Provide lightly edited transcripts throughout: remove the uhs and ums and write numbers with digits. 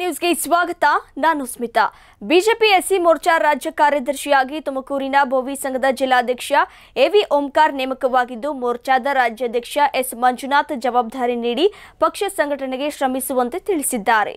ನ್ಯೂಸ್ಗೆ ಸ್ವಾಗತ. ನಾನು ಸ್ಮಿತಾ. ಬಿಜೆಪಿ ಎಸ್ಸಿ ಮೋರ್ಚಾ ರಾಜ್ಯ ಕಾರ್ಯದರ್ಶಿಯಾಗಿ ತುಮಕೂರಿನ ಬೋವಿ ಸಂಘದ ಜಿಲ್ಲಾಧ್ಯಕ್ಷ ಎವಿ ಓಂಕಾರ್ ನೇಮಕವಾಗಿದ್ದು, ಮೋರ್ಚಾದ ರಾಜ್ಯಾಧ್ಯಕ್ಷ ಎಸ್ ಮಂಜುನಾಥ್ ಜವಾಬ್ದಾರಿ ನೀಡಿ ಪಕ್ಷ ಸಂಘಟನೆಗೆ ಶ್ರಮಿಸುವಂತೆ ತಿಳಿಸಿದ್ದಾರೆ.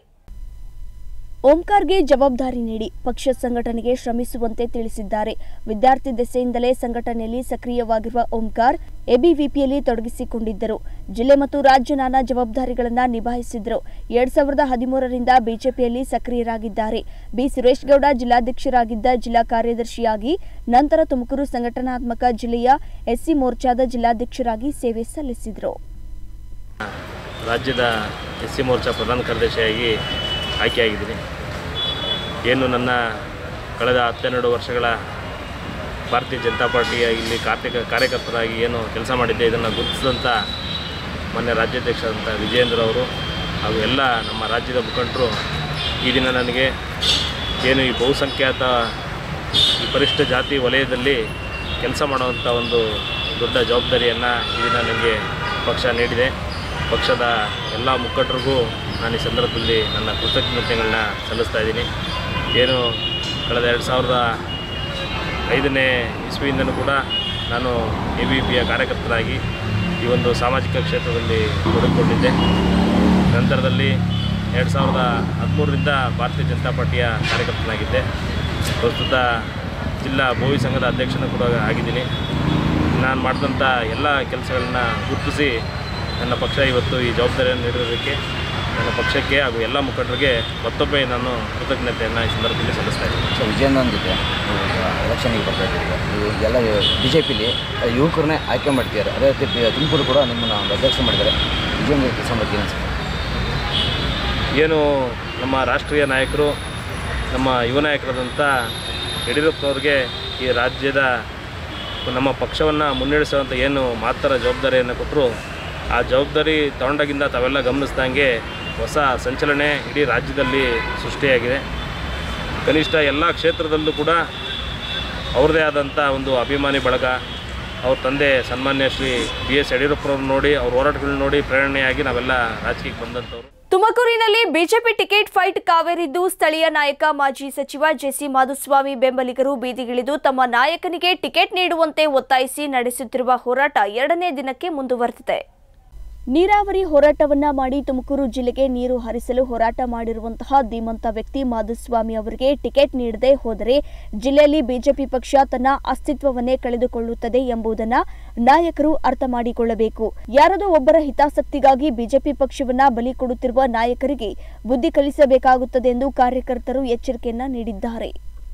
ಓಂಕಾರ್ಗೆ ಜವಾಬ್ದಾರಿ ನೀಡಿ ಪಕ್ಷ ಸಂಘಟನೆಗೆ ಶ್ರಮಿಸುವಂತೆ ತಿಳಿಸಿದ್ದಾರೆ. ವಿದ್ಯಾರ್ಥಿ ದೆಸೆಯಿಂದಲೇ ಸಂಘಟನೆಯಲ್ಲಿ ಸಕ್ರಿಯವಾಗಿರುವ ಓಂಕಾರ್ ಎಬಿವಿಪಿಯಲ್ಲಿ ತೊಡಗಿಸಿಕೊಂಡಿದ್ದರು. ಜಿಲ್ಲೆ ಮತ್ತು ರಾಜ್ಯ ನಾನಾ ಜವಾಬ್ದಾರಿಗಳನ್ನು ನಿಭಾಯಿಸಿದರು. 2013ರಿಂದ ಬಿಜೆಪಿಯಲ್ಲಿ ಸಕ್ರಿಯರಾಗಿದ್ದಾರೆ. ಬಿ ಸುರೇಶ್ ಗೌಡ ಜಿಲ್ಲಾಧ್ಯಕ್ಷರಾಗಿದ್ದ ಜಿಲ್ಲಾ ಕಾರ್ಯದರ್ಶಿಯಾಗಿ, ನಂತರ ತುಮಕೂರು ಸಂಘಟನಾತ್ಮಕ ಜಿಲ್ಲೆಯ ಎಸ್ಸಿ ಮೋರ್ಚಾದ ಜಿಲ್ಲಾಧ್ಯಕ್ಷರಾಗಿ ಸೇವೆ ಸಲ್ಲಿಸಿದರು. ರಾಜ್ಯದ ಎಸ್ಸಿ ಮೋರ್ಚಾ ಪ್ರಧಾನ ಕಾರ್ಯದರ್ಶಿಯಾಗಿ ಆಯ್ಕೆಯಾಗಿದ್ದೀನಿ. ಏನು ನನ್ನ ಕಳೆದ 12 ವರ್ಷಗಳ ಭಾರತೀಯ ಜನತಾ ಪಾರ್ಟಿಯ ಇಲ್ಲಿ ಕಾರ್ಯಕರ್ತರಾಗಿ ಏನು ಕೆಲಸ ಮಾಡಿದ್ದೆ, ಇದನ್ನು ಗುರುತಿಸಿದಂಥ ಮೊನ್ನೆ ರಾಜ್ಯಾಧ್ಯಕ್ಷರಾದಂಥ ವಿಜಯೇಂದ್ರ ಅವರು ಹಾಗೂ ಎಲ್ಲ ನಮ್ಮ ರಾಜ್ಯದ ಮುಖಂಡರು ಈ ದಿನ ನನಗೆ ಏನು ಈ ಬಹುಸಂಖ್ಯಾತ ಈ ಪರಿಶಿಷ್ಟ ಜಾತಿ ವಲಯದಲ್ಲಿ ಕೆಲಸ ಮಾಡುವಂಥ ಒಂದು ದೊಡ್ಡ ಜವಾಬ್ದಾರಿಯನ್ನು ಈ ದಿನ ನನಗೆ ಪಕ್ಷ ನೀಡಿದೆ. ಪಕ್ಷದ ಎಲ್ಲ ಮುಖಂಡರಿಗೂ ನಾನು ಈ ಸಂದರ್ಭದಲ್ಲಿ ನನ್ನ ಕೃತಜ್ಞತೆಗಳನ್ನ ಸಲ್ಲಿಸ್ತಾ ಇದ್ದೀನಿ. ಏನು ಕಳೆದ 2005ನೇ ಇಸ್ವಿಯಿಂದಲೂ ಕೂಡ ನಾನು ಎಬಿವಿಪಿಯ ಕಾರ್ಯಕರ್ತರಾಗಿ ಈ ಒಂದು ಸಾಮಾಜಿಕ ಕ್ಷೇತ್ರದಲ್ಲಿ ತೊಡಗಿಕೊಂಡಿದ್ದೆ. ನಂತರದಲ್ಲಿ 2013ರಿಂದ ಭಾರತೀಯ ಜನತಾ ಪಾರ್ಟಿಯ ಕಾರ್ಯಕರ್ತನಾಗಿದ್ದೆ. ಪ್ರಸ್ತುತ ಜಿಲ್ಲಾ ಬೋವಿ ಸಂಘದ ಅಧ್ಯಕ್ಷನೂ ಕೂಡ ಆಗಿದ್ದೀನಿ. ನಾನು ಮಾಡಿದಂಥ ಎಲ್ಲ ಕೆಲಸಗಳನ್ನ ಗುರುತಿಸಿ ನನ್ನ ಪಕ್ಷ ಇವತ್ತು ಈ ಜವಾಬ್ದಾರಿಯನ್ನು ನೀಡಿರೋದಕ್ಕೆ ನನ್ನ ಪಕ್ಷಕ್ಕೆ ಹಾಗೂ ಎಲ್ಲ ಮುಖಂಡರಿಗೆ ಮತ್ತೊಮ್ಮೆ ನಾನು ಕೃತಜ್ಞತೆಯನ್ನು ಈ ಸಂದರ್ಭದಲ್ಲಿ ಸಲ್ಲಿಸ್ತಾ ಇದ್ದೀನಿ. ಸೊ ವಿಜಯೇಂದ್ರ ಜೊತೆ ಎಲೆಕ್ಷನ್ಗೆ ಬರ್ತಾ ಇದ್ದೀವಿ. ಎಲ್ಲ ಬಿ ಜೆ ಪಿಲಿ ಯುವಕರನ್ನೇ ಆಯ್ಕೆ ಮಾಡ್ತಿದ್ದಾರೆ. ಅದೇ ರೀತಿ ತುಮಕೂರು ಕೂಡ ನಿಮ್ಮನ್ನು ಒಂದು ಅಧ್ಯಕ್ಷ ಮಾಡಿದ್ದಾರೆ. ವಿಜಯೇಂದ್ರ ಕೆಲಸ ಮಾಡೋಕ್ಕೆ ಏನು ಅನಿಸುತ್ತೆ? ಏನು ನಮ್ಮ ರಾಷ್ಟ್ರೀಯ ನಾಯಕರು, ನಮ್ಮ ಯುವ ನಾಯಕರಾದಂಥ ಯಡಿಯೂರಪ್ಪನವ್ರಿಗೆ ಈ ರಾಜ್ಯದ ನಮ್ಮ ಪಕ್ಷವನ್ನು ಮುನ್ನಡೆಸುವಂಥ ಏನು ಮಾತರ ಜವಾಬ್ದಾರಿಯನ್ನು ಕೊಟ್ಟರು, ಆ ಜವಾಬ್ದಾರಿ ತಗೊಂಡಾಗಿಂದ ತಾವೆಲ್ಲ ಗಮನಿಸ್ದಂಗೆ ಹೊಸ ಸಂಚಲನೆ ಇಡೀ ರಾಜ್ಯದಲ್ಲಿ ಸೃಷ್ಟಿಯಾಗಿದೆ. ಕನಿಷ್ಠ ಎಲ್ಲ ಕ್ಷೇತ್ರದಲ್ಲೂ ಕೂಡ ಅವ್ರದ್ದೇ ಆದಂಥ ಒಂದು ಅಭಿಮಾನಿ ಬಳಗ, ಅವ್ರ ತಂದೆ ಸನ್ಮಾನ್ಯ ಶ್ರೀ BS ಯಡಿಯೂರಪ್ಪನವ್ರು ನೋಡಿ, ಅವ್ರ ಹೋರಾಟಗಳನ್ನ ನೋಡಿ ಪ್ರೇರಣೆಯಾಗಿ ನಾವೆಲ್ಲ ರಾಜಕೀಯಕ್ಕೆ ಬಂದಂಥವ್ರು. ತುಮಕೂರಿನಲ್ಲಿ ಬಿಜೆಪಿ ಟಿಕೆಟ್ ಫೈಟ್ ಕಾವೇರಿದ್ದು, ಸ್ಥಳೀಯ ನಾಯಕ ಮಾಜಿ ಸಚಿವ ಜೆಸಿ ಮಾಧುಸ್ವಾಮಿ ಬೆಂಬಲಿಗರು ಬೀದಿಗಿಳಿದು ತಮ್ಮ ನಾಯಕನಿಗೆ ಟಿಕೆಟ್ ನೀಡುವಂತೆ ಒತ್ತಾಯಿಸಿ ನಡೆಸುತ್ತಿರುವ ಹೋರಾಟ 2ನೇ ದಿನಕ್ಕೆ ಮುಂದುವರೆದಿದೆ. ನೀರಾವರಿ ಹೋರಾಟವನ್ನ ಮಾಡಿ ತುಮಕೂರು ಜಿಲ್ಲೆಗೆ ನೀರು ಹರಿಸಲು ಹೋರಾಟ ಮಾಡಿರುವಂತಹ ಧೀಮಂತ ವ್ಯಕ್ತಿ ಮಾಧುಸ್ವಾಮಿ ಅವರಿಗೆ ಟಿಕೆಟ್ ನೀಡದೆ ಹೋದರೆ ಜಿಲ್ಲೆಯಲ್ಲಿ ಬಿಜೆಪಿ ಪಕ್ಷ ತನ್ನ ಅಸ್ತಿತ್ವವನ್ನೇ ಕಳೆದುಕೊಳ್ಳುತ್ತದೆ ಎಂಬುದನ್ನು ನಾಯಕರು ಅರ್ಥ ಮಾಡಿಕೊಳ್ಳಬೇಕು. ಯಾರದೋ ಒಬ್ಬರ ಹಿತಾಸಕ್ತಿಗಾಗಿ ಬಿಜೆಪಿ ಪಕ್ಷವನ್ನ ಬಲಿ ಕೊಡುತ್ತಿರುವ ನಾಯಕರಿಗೆ ಬುದ್ಧಿ ಕಲಿಸಬೇಕಾಗುತ್ತದೆ ಎಂದು ಕಾರ್ಯಕರ್ತರು ಎಚ್ಚರಿಕೆಯನ್ನ ನೀಡಿದ್ದಾರೆ.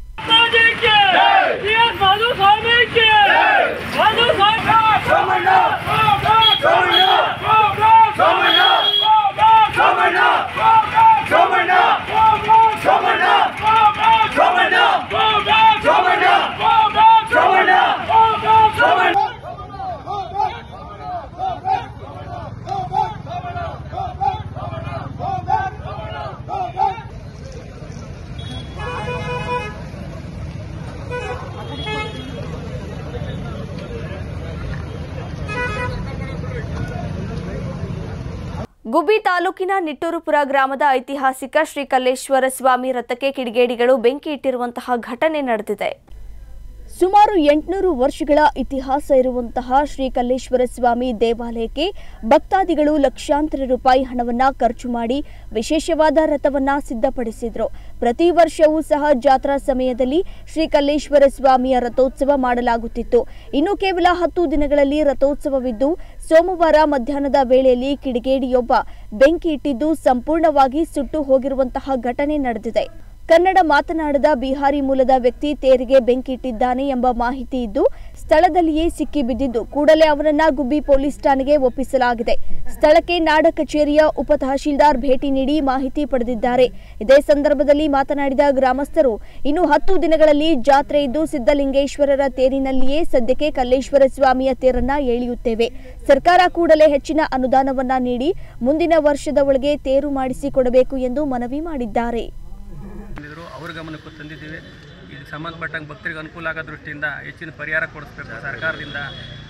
ಗುಬ್ಬಿ ತಾಲೂಕಿನ ನಿಟ್ಟೂರುಪುರ ಗ್ರಾಮದ ಐತಿಹಾಸಿಕ ಶ್ರೀ ಕಲ್ಲೇಶ್ವರ ಸ್ವಾಮಿ ರಥಕ್ಕೆ ಕಿಡಿಗೇಡಿಗಳು ಬೆಂಕಿ ಇಟ್ಟಿರುವಂತಹ ಘಟನೆ ನಡೆದಿದೆ. ಸುಮಾರು 800 ವರ್ಷಗಳ ಇತಿಹಾಸ ಇರುವಂತಹ ಶ್ರೀ ಕಲ್ಲೇಶ್ವರ ಸ್ವಾಮಿ ದೇವಾಲಯಕ್ಕೆ ಭಕ್ತಾದಿಗಳು ಲಕ್ಷಾಂತರ ರೂಪಾಯಿ ಹಣವನ್ನ ಖರ್ಚು ಮಾಡಿ ವಿಶೇಷವಾದ ರಥವನ್ನ ಸಿದ್ಧಪಡಿಸಿದ್ರು. ಪ್ರತಿ ವರ್ಷವೂ ಸಹ ಜಾತ್ರಾ ಸಮಯದಲ್ಲಿ ಶ್ರೀ ಕಲ್ಲೇಶ್ವರ ಸ್ವಾಮಿಯ ರಥೋತ್ಸವ ಮಾಡಲಾಗುತ್ತಿತ್ತು. ಇನ್ನು ಕೇವಲ 10 ದಿನಗಳಲ್ಲಿ ರಥೋತ್ಸವವಿದ್ದು, ಸೋಮವಾರ ಮಧ್ಯಾಹ್ನದ ವೇಳೆಯಲ್ಲಿ ಕಿಡಿಗೇಡಿಯೊಬ್ಬ ಬೆಂಕಿ ಇಟ್ಟಿದ್ದು ಸಂಪೂರ್ಣವಾಗಿ ಸುಟ್ಟು ಹೋಗಿರುವಂತಹ ಘಟನೆ ನಡೆದಿದೆ. ಕನ್ನಡ ಮಾತನಾಡದ ಬಿಹಾರಿ ಮೂಲದ ವ್ಯಕ್ತಿ ತೇರಿಗೆ ಬೆಂಕಿ ಇಟ್ಟಿದ್ದಾನೆ ಎಂಬ ಮಾಹಿತಿ ಇದ್ದು ಸ್ಥಳದಲ್ಲಿಯೇ ಸಿಕ್ಕಿ ಬಿದ್ದಿದ್ದು ಕೂಡಲೇ ಅವರನ್ನ ಗುಬ್ಬಿ ಪೊಲೀಸ್ ಠಾಣೆಗೆ ಒಪ್ಪಿಸಲಾಗಿದೆ. ಸ್ಥಳಕ್ಕೆ ನಾಡ ಕಚೇರಿಯ ಉಪ ತಹಶೀಲ್ದಾರ್ ಭೇಟಿ ನೀಡಿ ಮಾಹಿತಿ ಪಡೆದಿದ್ದಾರೆ. ಇದೇ ಸಂದರ್ಭದಲ್ಲಿ ಮಾತನಾಡಿದ ಗ್ರಾಮಸ್ಥರು, ಇನ್ನು 10 ದಿನಗಳಲ್ಲಿ ಜಾತ್ರೆ ಇದ್ದು ಸಿದ್ದಲಿಂಗೇಶ್ವರರ ತೇರಿನಲ್ಲಿಯೇ ಸದ್ಯಕ್ಕೆ ಕಲ್ಲೇಶ್ವರ ಸ್ವಾಮಿಯ ತೇರನ್ನ ಎಳೆಯುತ್ತೇವೆ. ಸರ್ಕಾರ ಕೂಡಲೇ ಹೆಚ್ಚಿನ ಅನುದಾನವನ್ನ ನೀಡಿ ಮುಂದಿನ ವರ್ಷದ ಒಳಗೆ ತೇರು ಮಾಡಿಸಿಕೊಡಬೇಕು ಎಂದು ಮನವಿ ಮಾಡಿದ್ದಾರೆ. ಅವ್ರ ಗಮನಕ್ಕೂ ತಂದಿದ್ದೀವಿ. ಇದು ಸಂಬಂಧಪಟ್ಟಂಗೆ ಭಕ್ತರಿಗೆ ಅನುಕೂಲ ಆಗೋ ದೃಷ್ಟಿಯಿಂದ ಹೆಚ್ಚಿನ ಪರಿಹಾರ ಕೊಡಿಸ್ಬೇಕು ಸರ್ಕಾರದಿಂದ.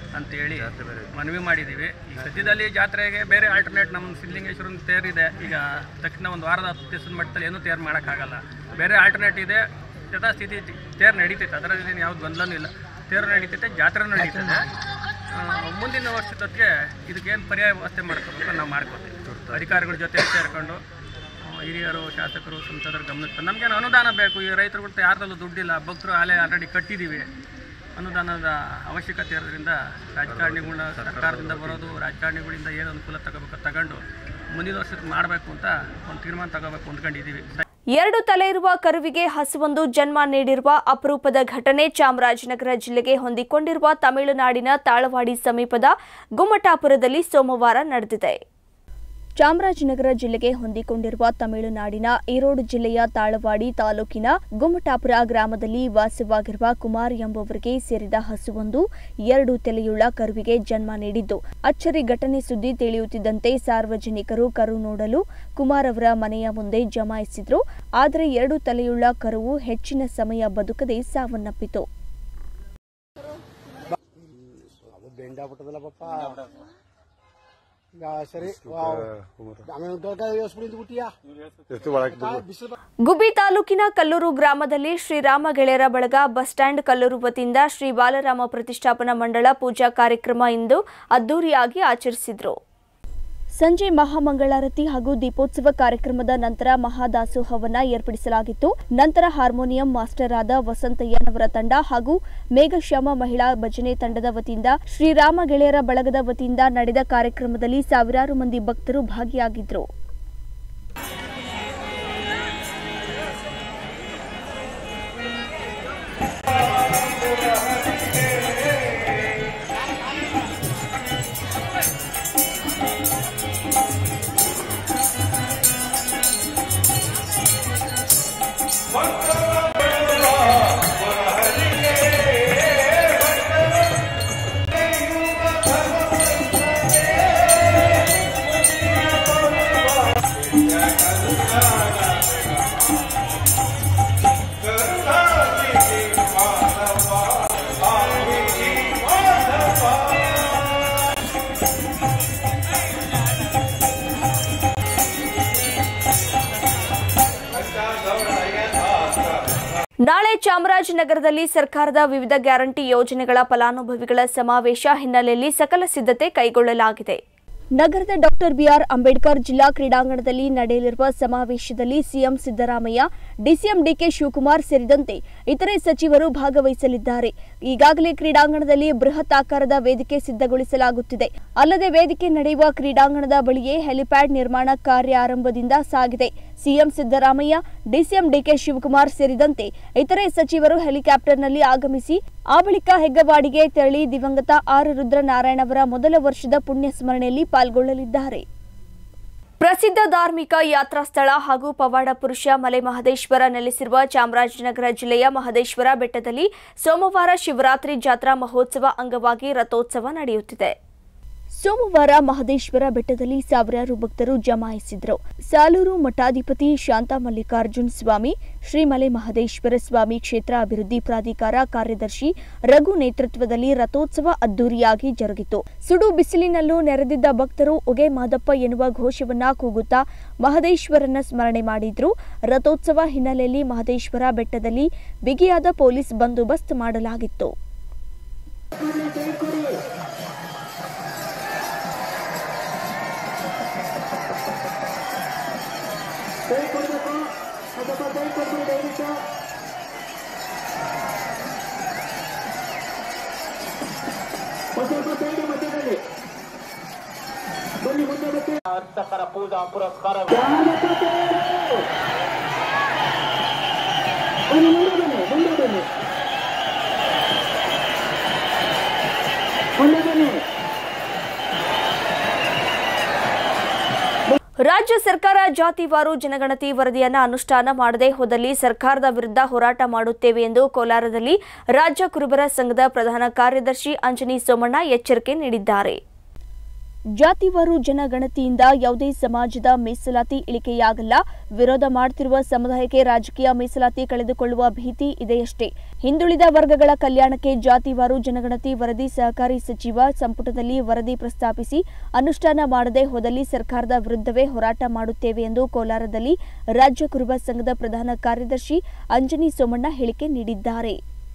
ಅಂತೇಳಿ ಮನವಿ ಮಾಡಿದ್ದೀವಿ. ಈ ಸದ್ಯದಲ್ಲಿ ಜಾತ್ರೆಗೆ ಬೇರೆ ಆಲ್ಟರ್ನೇಟ್ ನಮ್ಮ ಸಿದ್ಧಲಿಂಗೇಶ್ವರನ ತೇರಿದೆ. ಈಗ ತಕ್ಷಣ ಒಂದು ವಾರದ 10 ದಿವಸದ ಮಟ್ಟದಲ್ಲಿ ಏನೂ ತೇರು ಮಾಡೋಕ್ಕಾಗಲ್ಲ. ಬೇರೆ ಆಲ್ಟರ್ನೇಟ್ ಇದೆ, ಯಥಾಸ್ಥಿತಿ ತೇರು ನಡೀತೈತೆ, ಅದರಲ್ಲಿ ಯಾವ್ದು ಗೊಂದಲನೂ ಇಲ್ಲ. ತೇರು ನಡೀತೈತೆ, ಜಾತ್ರೆ ನಡೀತದೆ. ಮುಂದಿನ ವರ್ಷದೊತ್ತಿಗೆ ಇದಕ್ಕೇನು ಪರ್ಯಾಯ ವ್ಯವಸ್ಥೆ ಮಾಡ್ಕೋಬೇಕು ನಾವು ಮಾಡ್ಕೋತೀವಿ. ಅಧಿಕಾರಿಗಳ ಜೊತೆ ಸೇರಿಕೊಂಡು ಹಿರಿಯರು, ಶಾಸಕರು, ಸಂಸದರ ಗಮನಕ್ಕೆ ನಮಗೇನು ಅನುದಾನ ಬೇಕು. ಈ ರೈತರುಗಳ್ತ ಯಾರ್ದಲ್ಲೂ ದುಡ್ಡಿಲ್ಲ, ಭಕ್ತರು ಆಲೆ ಆಲ್ರೆಡಿ ಕಟ್ಟಿದ್ದೀವಿ. ಅನುದಾನದ ಅವಶ್ಯಕತೆ ಇರೋದ್ರಿಂದ ರಾಜಕಾರಣಿಗಳನ್ನ ಸರ್ಕಾರದಿಂದ ಬರೋದು, ರಾಜಕಾರಣಿಗಳಿಂದ ಏನು ಅನುಕೂಲ ತಗೋಬೇಕು ತಗೊಂಡು ಮುಂದಿನ ವರ್ಷಕ್ಕೆ ಮಾಡಬೇಕು ಅಂತ ಒಂದು ತೀರ್ಮಾನ ತಗೋಬೇಕು ಅಂದ್ಕೊಂಡಿದ್ದೀವಿ. 2 ತಲೆ ಇರುವ ಕರುವಿಗೆ ಹಸುವೊಂದು ಜನ್ಮ ನೀಡಿರುವ ಅಪರೂಪದ ಘಟನೆ ಚಾಮರಾಜನಗರ ಜಿಲ್ಲೆಗೆ ಹೊಂದಿಕೊಂಡಿರುವ ತಮಿಳುನಾಡಿನ ತಾಳವಾಡಿ ಸಮೀಪದ ಗುಮ್ಮಟಾಪುರದಲ್ಲಿ ಸೋಮವಾರ ನಡೆದಿದೆ. ಚಾಮರಾಜನಗರ ಜಿಲ್ಲೆಗೆ ಹೊಂದಿಕೊಂಡಿರುವ ತಮಿಳುನಾಡಿನ ಈರೋಡು ಜಿಲ್ಲೆಯ ತಾಳವಾಡಿ ತಾಲೂಕಿನ ಗುಮ್ಮಟಾಪುರ ಗ್ರಾಮದಲ್ಲಿ ವಾಸವಾಗಿರುವ ಕುಮಾರ್ ಎಂಬುವರಿಗೆ ಸೇರಿದ ಹಸುವೊಂದು 2 ತಲೆಯುಳ್ಳ ಕರುವಿಗೆ ಜನ್ಮ ನೀಡಿದ್ದು, ಅಚ್ಚರಿ ಘಟನೆ ಸುದ್ದಿ ತಿಳಿಯುತ್ತಿದ್ದಂತೆ ಸಾರ್ವಜನಿಕರು ಕರು ನೋಡಲು ಕುಮಾರ್ ಅವರ ಮನೆಯ ಮುಂದೆ ಜಮಾಯಿಸಿದ್ರು. ಆದರೆ 2 ತಲೆಯುಳ್ಳ ಕರುವು ಹೆಚ್ಚಿನ ಸಮಯ ಬದುಕದೆ ಸಾವನ್ನಪ್ಪಿತು. ಗುಬ್ಬಿ ತಾಲೂಕಿನ ಕಲ್ಲೂರು ಗ್ರಾಮದಲ್ಲಿ ಶ್ರೀರಾಮ ಗೆಳೆಯರ ಬಳಗ ಬಸ್ ಸ್ಟ್ಯಾಂಡ್ ಕಲ್ಲೂರು ವತಿಯಿಂದ ಶ್ರೀ ಬಾಲರಾಮ ಪ್ರತಿಷ್ಠಾಪನಾ ಮಂಡಳ ಪೂಜಾ ಕಾರ್ಯಕ್ರಮ ಇಂದು ಅದ್ದೂರಿಯಾಗಿ ಆಚರಿಸಿದರು. ಸಂಜೆ ಮಹಾಮಂಗಳಾರತಿ ಹಾಗೂ ದೀಪೋತ್ಸವ ಕಾರ್ಯಕ್ರಮದ ನಂತರ ಮಹಾದಾಸೋಹವನ್ನ ಏರ್ಪಡಿಸಲಾಗಿತ್ತು. ನಂತರ ಹಾರ್ಮೋನಿಯಂ ಮಾಸ್ಟರ್ ಆದ ವಸಂತಯ್ಯನವರ ತಂಡ ಹಾಗೂ ಮೇಘಶ್ಯಾಮ ಮಹಿಳಾ ಭಜನೆ ತಂಡದ ವತಿಯಿಂದ ಶ್ರೀರಾಮ ಗೆಳೆಯರ ಬಳಗದ ವತಿಯಿಂದ ನಡೆದ ಕಾರ್ಯಕ್ರಮದಲ್ಲಿ ಸಾವಿರಾರು ಮಂದಿ ಭಕ್ತರು ಭಾಗಿಯಾಗಿದ್ದರು. ನಾಳೆ ಚಾಮರಾಜನಗರದಲ್ಲಿ ಸರ್ಕಾರದ ವಿವಿಧ ಗ್ಯಾರಂಟಿ ಯೋಜನೆಗಳ ಫಲಾನುಭವಿಗಳ ಸಮಾವೇಶ ಹಿನ್ನೆಲೆಯಲ್ಲಿ ಸಕಲ ಸಿದ್ಧತೆ ಕೈಗೊಳ್ಳಲಾಗಿದೆ. ನಗರದ ಡಾಕ್ಟರ್ ಬಿಆರ್ ಅಂಬೇಡ್ಕರ್ ಜಿಲ್ಲಾ ಕ್ರೀಡಾಂಗಣದಲ್ಲಿ ನಡೆಯಲಿರುವ ಸಮಾವೇಶದಲ್ಲಿ CM Siddaramaiah, DCM DK Shivakumar ಸೇರಿದಂತೆ ಇತರೆ ಸಚಿವರು ಭಾಗವಹಿಸಲಿದ್ದಾರೆ. ಈಗಾಗಲೇ ಕ್ರೀಡಾಂಗಣದಲ್ಲಿ ಬೃಹತ್ ಆಕಾರದ ವೇದಿಕೆ ಸಿದ್ಧಗೊಳಿಸಲಾಗುತ್ತಿದೆ. ಅಲ್ಲದೆ ವೇದಿಕೆ ನಡೆಯುವ ಕ್ರೀಡಾಂಗಣದ ಬಳಿಯೇ ಹೆಲಿಪ್ಯಾಡ್ ನಿರ್ಮಾಣ ಕಾರ್ಯ ಆರಂಭದಿಂದ ಸಾಗಿದೆ. CM Siddaramaiah, DCM DK Shivakumar ಸೇರಿದಂತೆ ಇತರೆ ಸಚಿವರು ಹೆಲಿಕಾಪ್ಟರ್ನಲ್ಲಿ ಆಗಮಿಸಿ ಆ ಬಳಿಕ ಹೆಗ್ಗವಾಡಿಗೆ ತೆರಳಿ ದಿವಂಗತ ಆರ್ ರುದ್ರನಾರಾಯಣ ಅವರ ಮೊದಲ ವರ್ಷದ ಪುಣ್ಯ ಸ್ಮರಣೆಯಲ್ಲಿ ಪಾಲ್ಗೊಳ್ಳಲಿದ್ದಾರೆ. ಪ್ರಸಿದ್ಧ ಧಾರ್ಮಿಕ ಯಾತ್ರಾ ಸ್ಥಳ ಹಾಗೂ ಪವಾಡ ಪುರುಷ ಮಲೆ ಮಹದೇಶ್ವರ ನೆಲೆಸಿರುವ ಚಾಮರಾಜನಗರ ಜಿಲ್ಲೆಯ ಮಹದೇಶ್ವರ ಬೆಟ್ಟದಲ್ಲಿ ಸೋಮವಾರ ಶಿವರಾತ್ರಿ ಜಾತ್ರಾ ಮಹೋತ್ಸವ ಅಂಗವಾಗಿ ರಥೋತ್ಸವ ನಡೆಯುತ್ತಿದೆ. ಸೋಮವಾರ ಮಹದೇಶ್ವರ ಬೆಟ್ಟದಲ್ಲಿ ಸಾವಿರಾರು ಭಕ್ತರು ಜಮಾಯಿಸಿದ್ರು. ಸಾಲೂರು ಮಠಾಧಿಪತಿ ಶಾಂತ ಮಲ್ಲಿಕಾರ್ಜುನ್ ಸ್ವಾಮಿ, ಶ್ರೀಮಲೆ ಮಹದೇಶ್ವರ ಸ್ವಾಮಿ ಕ್ಷೇತ್ರ ಅಭಿವೃದ್ಧಿ ಪ್ರಾಧಿಕಾರ ಕಾರ್ಯದರ್ಶಿ ರಘು ನೇತೃತ್ವದಲ್ಲಿ ರಥೋತ್ಸವ ಅದ್ದೂರಿಯಾಗಿ ಜರುಗಿತು. ಸುಡು ಬಿಸಿಲಿನಲ್ಲೂ ನೆರೆದಿದ್ದ ಭಕ್ತರು ಒಗೆ ಮಾದಪ್ಪ ಎನ್ನುವ ಘೋಷವನ್ನ ಕೂಗುತ್ತಾ ಮಹದೇಶ್ವರನ ಸ್ಮರಣೆ ಮಾಡಿದ್ರು. ರಥೋತ್ಸವ ಹಿನ್ನೆಲೆಯಲ್ಲಿ ಮಹದೇಶ್ವರ ಬೆಟ್ಟದಲ್ಲಿ ಬಿಗಿಯಾದ ಪೊಲೀಸ್ ಬಂದೋಬಸ್ತ್ ಮಾಡಲಾಗಿತ್ತು. ಅರ್ಚಕರ ಪೂಜಾ ಪುರಸ್ಕಾರ ರಾಜ್ಯ ಸರ್ಕಾರ ಜಾತಿವಾರು ಜನಗಣತಿ ವರದಿಯನ್ನು ಅನುಷ್ಠಾನ ಮಾಡದೆ ಹೋದಲ್ಲಿ ಸರ್ಕಾರದ ವಿರುದ್ಧ ಹೋರಾಟ ಮಾಡುತ್ತೇವೆ ಎಂದು ಕೋಲಾರದಲ್ಲಿ ರಾಜ್ಯ ಕುರುಬರ ಸಂಘದ ಪ್ರಧಾನ ಕಾರ್ಯದರ್ಶಿ ಅಂಜನಿ ಸೋಮಣ್ಣ ಎಚ್ಚರಿಕೆ ನೀಡಿದ್ದಾರೆ. ಜಾತಿವಾರು ಜನಗಣತಿಯಿಂದ ಯಾವುದೇ ಸಮಾಜದ ಮೀಸಲಾತಿ ಇಳಿಕೆಯಾಗಲ್ಲ. ವಿರೋಧ ಮಾಡುತ್ತಿರುವ ಸಮುದಾಯಕ್ಕೆ ರಾಜಕೀಯ ಮೀಸಲಾತಿ ಕಳೆದುಕೊಳ್ಳುವ ಭೀತಿ ಇದೆಯಷ್ಟೇ. ಹಿಂದುಳಿದ ವರ್ಗಗಳ ಕಲ್ಯಾಣಕ್ಕೆ ಜಾತಿವಾರು ಜನಗಣತಿ ವರದಿ ಸಹಕಾರಿ ಸಚಿವ ಸಂಪುಟದಲ್ಲಿ ವರದಿ ಪ್ರಸ್ತಾಪಿಸಿ ಅನುಷ್ಠಾನ ಮಾಡದೆ ಹೋದಲ್ಲಿ ಸರ್ಕಾರದ ವಿರುದ್ಧವೇ ಹೋರಾಟ ಮಾಡುತ್ತೇವೆ ಎಂದು ಕೋಲಾರದಲ್ಲಿ ರಾಜ್ಯ ಕುರುಬ ಸಂಘದ ಪ್ರಧಾನ ಕಾರ್ಯದರ್ಶಿ ಅಂಜನಿ ಸೋಮಣ್ಣ ಹೇಳಿಕೆ ನೀಡಿದ್ದಾರೆ.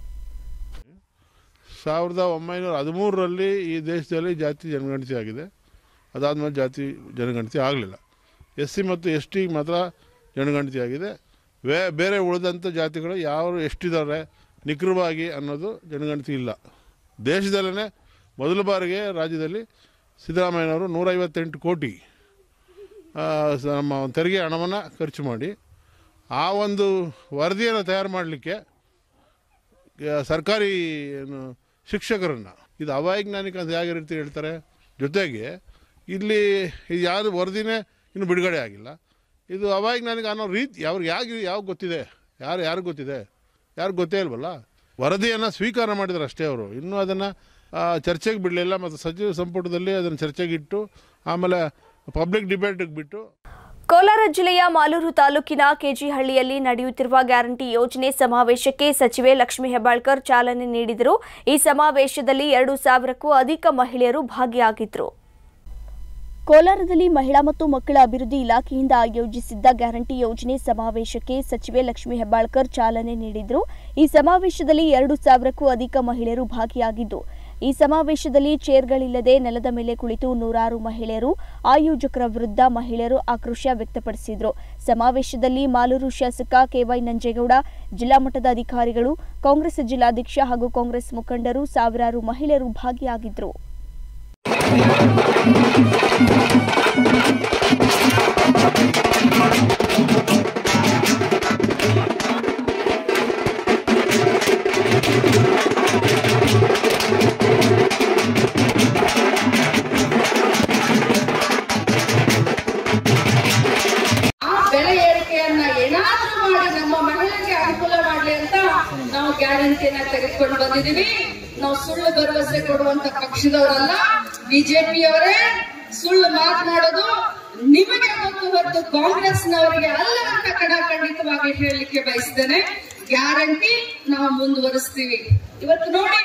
1913ರಲ್ಲಿ ಈ ದೇಶದಲ್ಲಿ ಜಾತಿ ಜನಗಣತಿ ಆಗಿದೆ. ಅದಾದಮೇಲೆ ಜಾತಿ ಜನಗಣತಿ ಆಗಲಿಲ್ಲ. SC ಮತ್ತು ST ಮಾತ್ರ ಜನಗಣತಿ ಆಗಿದೆ. ಬೇರೆ ಉಳಿದಂಥ ಜಾತಿಗಳು ಯಾವ ಎಷ್ಟಿದ್ದಾರೆ ನಿಖರವಾಗಿ ಅನ್ನೋದು ಜನಗಣತಿ ಇಲ್ಲ. ದೇಶದಲ್ಲೇ ಮೊದಲ ಬಾರಿಗೆ ರಾಜ್ಯದಲ್ಲಿ ಸಿದ್ದರಾಮಯ್ಯನವರು 158 ಕೋಟಿ ನಮ್ಮ ತೆರಿಗೆ ಹಣವನ್ನು ಖರ್ಚು ಮಾಡಿ ಆ ಒಂದು ವರದಿಯನ್ನು ತಯಾರು ಮಾಡಲಿಕ್ಕೆ ಸರ್ಕಾರಿ ಶಿಕ್ಷಕರನ್ನು ಇದು ಅವೈಜ್ಞಾನಿಕ ಅಂತ ಯಾವ ರೀತಿ ಹೇಳ್ತಾರೆ. ಜೊತೆಗೆ ಇಲ್ಲಿ ಯಾವುದು ವರದಿನೇ ಇನ್ನು ಬಿಡುಗಡೆ ಆಗಿಲ್ಲ. ಇದು ಅವೈಜ್ಞಾನಿಕ ಅನ್ನೋ ರೀತಿ ಯಾವ ಗೊತ್ತಿದೆ, ಯಾರಿಗೆ ಗೊತ್ತಿದೆ, ಯಾರಿಗೆ ಗೊತ್ತೇ ಇಲ್ವಲ್ಲ. ವರದಿಯನ್ನು ಸ್ವೀಕಾರ ಮಾಡಿದ್ರು ಅಷ್ಟೇ ಅವರು. ಇನ್ನೂ ಅದನ್ನು ಚರ್ಚೆಗೆ ಬಿಡಲಿಲ್ಲ. ಮತ್ತು ಸಚಿವ ಸಂಪುಟದಲ್ಲಿ ಅದನ್ನು ಚರ್ಚೆಗಿಟ್ಟು ಆಮೇಲೆ ಪಬ್ಲಿಕ್ ಡಿಬೇಟ್ಗೆ ಬಿಟ್ಟು. ಕೋಲಾರ ಜಿಲ್ಲೆಯ ಮಾಲೂರು ತಾಲೂಕಿನ ಕೆಜಿಹಳ್ಳಿಯಲ್ಲಿ ನಡೆಯುತ್ತಿರುವ ಗ್ಯಾರಂಟಿ ಯೋಜನೆ ಸಮಾವೇಶಕ್ಕೆ ಸಚಿವೆ ಲಕ್ಷ್ಮೀ ಹೆಬ್ಬಾಳ್ಕರ್ ಚಾಲನೆ ನೀಡಿದರು. ಈ ಸಮಾವೇಶದಲ್ಲಿ 2,000ಕ್ಕೂ ಅಧಿಕ ಮಹಿಳೆಯರು ಭಾಗಿಯಾಗಿದ್ದರು. ಕೋಲಾರದಲ್ಲಿ ಮಹಿಳಾ ಮತ್ತು ಮಕ್ಕಳ ಅಭಿವೃದ್ಧಿ ಇಲಾಖೆಯಿಂದ ಆಯೋಜಿಸಿದ್ದ ಗ್ಯಾರಂಟಿ ಯೋಜನೆ ಸಮಾವೇಶಕ್ಕೆ ಸಚಿವೆ ಲಕ್ಷ್ಮೀ ಹೆಬ್ಬಾಳ್ಕರ್ ಚಾಲನೆ ನೀಡಿದರು. ಈ ಸಮಾವೇಶದಲ್ಲಿ 2,000ಕ್ಕೂ ಅಧಿಕ ಮಹಿಳೆಯರು ಭಾಗಿಯಾಗಿದ್ದು, ಈ ಸಮಾವೇಶದಲ್ಲಿ ಚೇರ್ಗಳಿಲ್ಲದೆ ನೆಲದ ಮೇಲೆ ಕುಳಿತು ನೂರಾರು ಮಹಿಳೆಯರು ಆಯೋಜಕರ ವಿರುದ್ಧ ಮಹಿಳೆಯರು ಆಕ್ರೋಶ ವ್ಯಕ್ತಪಡಿಸಿದರು. ಸಮಾವೇಶದಲ್ಲಿ ಮಾಲೂರು ಶಾಸಕ KY ನಂಜೇಗೌಡ, ಜಿಲ್ಲಾ ಮಟ್ಟದ ಅಧಿಕಾರಿಗಳು, ಕಾಂಗ್ರೆಸ್ ಜಿಲ್ಲಾಧ್ಯಕ್ಷ ಹಾಗೂ ಕಾಂಗ್ರೆಸ್ ಮುಖಂಡರು, ಸಾವಿರಾರು ಮಹಿಳೆಯರು ಭಾಗಿಯಾಗಿದ್ದರು. ನಾವು ಗ್ಯಾರಂಟಿಯನ್ನ ತೆಗೆದುಕೊಂಡು ಬಂದಿದ್ದೀವಿ. ನಾವು ಸುಳ್ಳು ಭರವಸೆ ಕೊಡುವಂತ ಪಕ್ಷದವರಲ್ಲ. ಬಿಜೆಪಿಯವರೇ ಸುಳ್ಳು ಮಾತನಾಡೋದು ನಿಮಗೆ ಗೊತ್ತು ಹೊರತು ಕಾಂಗ್ರೆಸ್ನವರಿಗೆ ಅಲ್ಲ ಅಂತ ಖಂಡಿತವಾಗಿ ಹೇಳಲಿಕ್ಕೆ ಬಯಸ್ತೇನೆ. ಗ್ಯಾರಂಟಿ ನಾವು ಮುಂದುವರಿಸ್ತೀವಿ. ಇವತ್ತು ನೋಡಿ,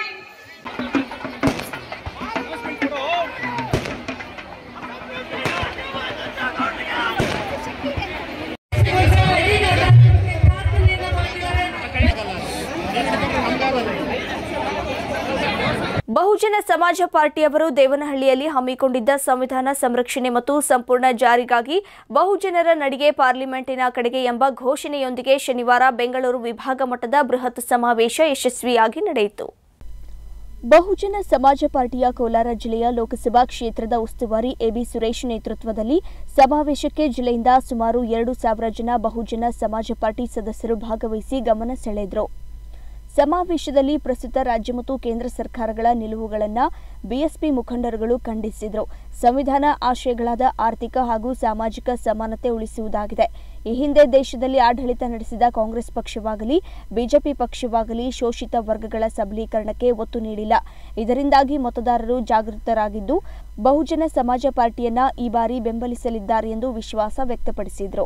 ಬಹುಜನ ಸಮಾಜ ಪಾರ್ಟಿಯವರು ದೇವನಹಳ್ಳಿಯಲ್ಲಿ ಹಮ್ಮಿಕೊಂಡಿದ್ದ ಸಂವಿಧಾನ ಸಂರಕ್ಷಣೆ ಮತ್ತು ಸಂಪೂರ್ಣ ಜಾರಿಗಾಗಿ ಬಹುಜನರ ನಡಿಗೆ ಪಾರ್ಲಿಮೆಂಟಿನ ಕಡೆಗೆ ಎಂಬ ಘೋಷಣೆಯೊಂದಿಗೆ ಶನಿವಾರ ಬೆಂಗಳೂರು ವಿಭಾಗ ಮಟ್ಟದ ಬೃಹತ್ ಸಮಾವೇಶ ಯಶಸ್ವಿಯಾಗಿ ನಡೆಯಿತು. ಬಹುಜನ ಸಮಾಜ ಪಾರ್ಟಿಯ ಕೋಲಾರ ಜಿಲ್ಲೆಯ ಲೋಕಸಭಾ ಕ್ಷೇತ್ರದ ಉಸ್ತುವಾರಿ AB ಸುರೇಶ್ ನೇತೃತ್ವದಲ್ಲಿ ಸಮಾವೇಶಕ್ಕೆ ಜಿಲ್ಲೆಯಿಂದ ಸುಮಾರು 2,000 ಜನ ಬಹುಜನ ಸಮಾಜ ಪಾರ್ಟಿ ಸದಸ್ಯರು ಭಾಗವಹಿಸಿ ಗಮನ ಸೆಳೆದರು. ಸಮಾವೇಶದಲ್ಲಿ ಪ್ರಸ್ತುತ ರಾಜ್ಯ ಮತ್ತು ಕೇಂದ್ರ ಸರ್ಕಾರಗಳ ನಿಲುವುಗಳನ್ನು ಬಿಎಸ್ಪಿ ಮುಖಂಡರುಗಳು ಖಂಡಿಸಿದರು. ಸಂವಿಧಾನ ಆಶಯಗಳಾದ ಆರ್ಥಿಕ ಹಾಗೂ ಸಾಮಾಜಿಕ ಸಮಾನತೆ ಉಳಿಸುವುದಾಗಿದೆ. ಈ ಹಿಂದೆ ದೇಶದಲ್ಲಿ ಆಡಳಿತ ನಡೆಸಿದ ಕಾಂಗ್ರೆಸ್ ಪಕ್ಷವಾಗಲಿ ಬಿಜೆಪಿ ಪಕ್ಷವಾಗಲಿ ಶೋಷಿತ ವರ್ಗಗಳ ಸಬಲೀಕರಣಕ್ಕೆ ಒತ್ತು ನೀಡಿಲ್ಲ. ಇದರಿಂದಾಗಿ ಮತದಾರರು ಜಾಗೃತರಾಗಿದ್ದು ಬಹುಜನ ಸಮಾಜ ಪಾರ್ಟಿಯನ್ನ ಈ ಬಾರಿ ಬೆಂಬಲಿಸಲಿದ್ದಾರೆ ಎಂದು ವಿಶ್ವಾಸ ವ್ಯಕ್ತಪಡಿಸಿದರು.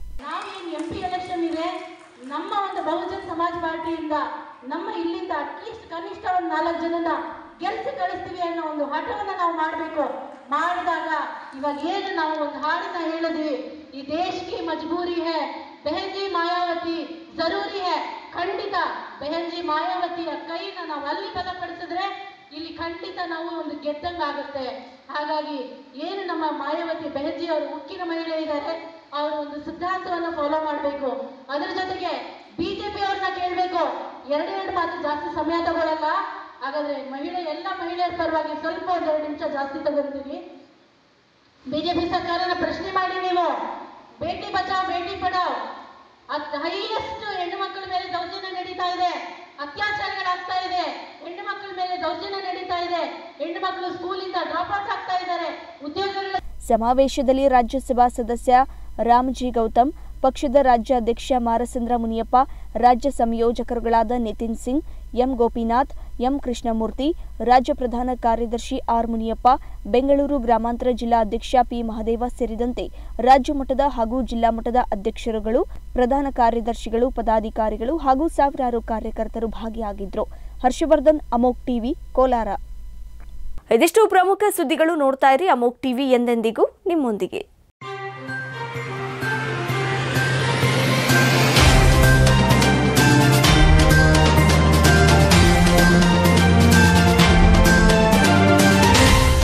ನಮ್ಮ ಒಂದು ಬಹುಜನ ಸಮಾಜ ಪಾರ್ಟಿಯಿಂದ ನಮ್ಮ ಇಲ್ಲಿಂದ ಅಟ್ಲೀಸ್ಟ್ ಕನಿಷ್ಠ ಒಂದು 4 ಜನನ ಗೆಲ್ಸಿ ಕಳಿಸ್ತೀವಿ ಅನ್ನೋ ಒಂದು ಹಠವನ್ನ ನಾವು ಮಾಡಬೇಕು. ಮಾಡಿದಾಗ ಇವಾಗ ಏನು ನಾವು ಒಂದು ಹಾಡನ್ನ ಹೇಳಿದ್ವಿ, ಈ ದೇಶಕ್ಕೆ ಮಜಬೂರಿ ಹೈ, ಬೆಹನ್ಜಿ ಮಾಯಾವತಿ ಜರೂರಿ ಹೈ. ಖಂಡಿತ ಬೆಹನ್ಜಿ ಮಾಯಾವತಿಯ ಕೈನ ನಾವು ಅಲ್ಲಿ ಬಲಪಡಿಸಿದ್ರೆ ಇಲ್ಲಿ ಖಂಡಿತ ನಾವು ಒಂದು ಗೆದ್ದಂಗಾಗುತ್ತೆ. ಹಾಗಾಗಿ ಏನು ನಮ್ಮ ಮಾಯಾವತಿ ಬೆಹನ್ಜಿ ಅವರು ಉಕ್ಕಿನ ಮಹಿಳೆ ಇದ್ದಾರೆ, ಅವರು ಒಂದು ಸಿದ್ಧಾಂತವನ್ನು ಫಾಲೋ ಮಾಡಬೇಕು. ಅದರ ಜೊತೆಗೆ ಬಿಜೆಪಿ ಅವ್ರನ್ನ ಕೇಳಬೇಕು. 2 ಮಾತು, ಜಾಸ್ತಿ ಸಮಯ ತಗೊಳ್ಳಲ್ಲ. ಹಾಗಾದ್ರೆ ಎಲ್ಲ ಮಹಿಳೆಯರ ಪರವಾಗಿ ಸ್ವಲ್ಪ 2 ನಿಮಿಷ ಜಾಸ್ತಿ ತಗೊಂತೀವಿ. ಬಿಜೆಪಿ ಸರ್ಕಾರನ ಪ್ರಶ್ನೆ ಮಾಡಿ ನೀವು, ಬೇಟಿ ಬಚಾವ್ ಬೇಟಿ ಪಡಾವ್, ಹೈಯೆಸ್ಟ್ ಹೆಣ್ಣು ಮಕ್ಕಳ ಮೇಲೆ ದೌರ್ಜನ್ಯ ನಡೀತಾ ಇದೆ, ಅತ್ಯಾಚಾರಗಳಾಗ್ತಾ ಇದೆ, ಹೆಣ್ಣು ಮಕ್ಕಳ ಮೇಲೆ ದೌರ್ಜನ್ಯ ನಡೀತಾ ಇದೆ, ಹೆಣ್ಣು ಮಕ್ಕಳು ಸ್ಕೂಲಿಂದ ಡ್ರಾಪ್ ಔಟ್ ಆಗ್ತಾ ಇದ್ದಾರೆ, ಉದ್ಯೋಗಗಳ. ಸಮಾವೇಶದಲ್ಲಿ ರಾಜ್ಯಸಭಾ ಸದಸ್ಯ ರಾಮಜಿ ಗೌತಮ್, ಪಕ್ಷದ ರಾಜ್ಯಾಧ್ಯಕ್ಷ ಮಾರಸಂದ್ರ ಮುನಿಯಪ್ಪ, ರಾಜ್ಯ ಸಂಯೋಜಕರುಗಳಾದ ನಿತಿನ್ ಸಿಂಗ್, ಎಂ ಗೋಪಿನಾಥ್, ಎಂ ಕೃಷ್ಣಮೂರ್ತಿ, ರಾಜ್ಯ ಪ್ರಧಾನ ಕಾರ್ಯದರ್ಶಿ ಆರ್ ಮುನಿಯಪ್ಪ, ಬೆಂಗಳೂರು ಗ್ರಾಮಾಂತರ ಜಿಲ್ಲಾ ಅಧ್ಯಕ್ಷ ಪಿ ಮಹದೇವ ಸೇರಿದಂತೆ ರಾಜ್ಯ ಮಟ್ಟದ ಹಾಗೂ ಜಿಲ್ಲಾ ಮಟ್ಟದ ಅಧ್ಯಕ್ಷರುಗಳು, ಪ್ರಧಾನ ಕಾರ್ಯದರ್ಶಿಗಳು, ಪದಾಧಿಕಾರಿಗಳು ಹಾಗೂ ಸಾವಿರಾರು ಕಾರ್ಯಕರ್ತರು ಭಾಗಿಯಾಗಿದ್ದರು. ಹರ್ಷವರ್ಧನ್, ಅಮೋಕ್ ಟಿವಿ, ಕೋಲಾರ. ಇದಿಷ್ಟು ಪ್ರಮುಖ ಸುದ್ದಿಗಳು. ನೋಡ್ತಾ ಇರಿ ಅಮೋಕ್ ಟಿವಿ, ಎಂದೆಂದಿಗೂ ನಿಮ್ಮೊಂದಿಗೆ.